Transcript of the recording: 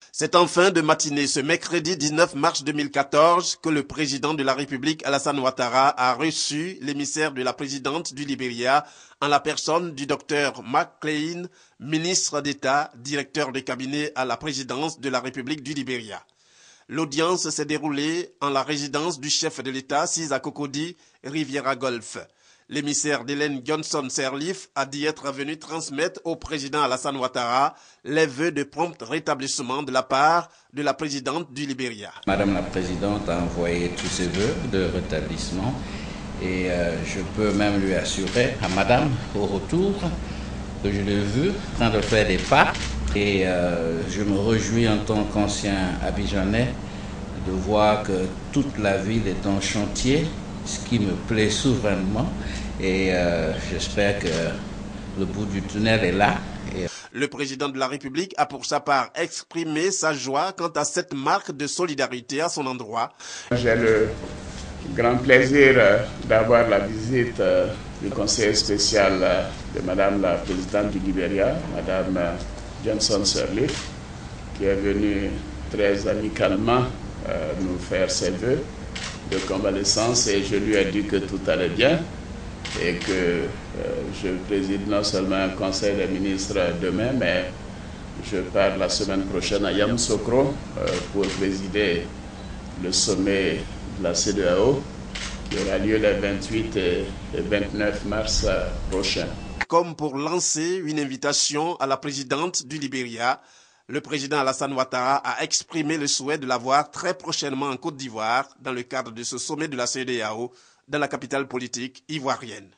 C'est en fin de matinée, ce mercredi 19 mars 2014, que le président de la République, Alassane Ouattara, a reçu l'émissaire de la présidente du Libéria, en la personne du docteur McLean, ministre d'État, directeur de cabinet à la présidence de la République du Libéria. L'audience s'est déroulée en la résidence du chef de l'État, Sisa Cocody, Riviera Golf. L'émissaire d'Hélène Johnson Sirleaf a dit être venu transmettre au président Alassane Ouattara les vœux de prompt rétablissement de la part de la présidente du Libéria. Madame la présidente a envoyé tous ses vœux de rétablissement et je peux même lui assurer à madame au retour que je l'ai vu en train de faire des pas et je me réjouis en tant qu'ancien Abidjanais de voir que toute la ville est en chantier, ce qui me plaît souverainement et j'espère que le bout du tunnel est là. Le président de la République a pour sa part exprimé sa joie quant à cette marque de solidarité à son endroit. J'ai le grand plaisir d'avoir la visite du conseiller spécial de Madame la présidente du Libéria, Madame Johnson Sirleaf, qui est venue très amicalement nous faire ses vœux de convalescence et je lui ai dit que tout allait bien et que je préside non seulement un conseil des ministres demain, mais je pars la semaine prochaine à Yamoussoukro pour présider le sommet de la CEDEAO qui aura lieu les 28 et 29 mars prochains. Comme pour lancer une invitation à la présidente du Libéria, le président Alassane Ouattara a exprimé le souhait de la voir très prochainement en Côte d'Ivoire dans le cadre de ce sommet de la CEDEAO dans la capitale politique ivoirienne.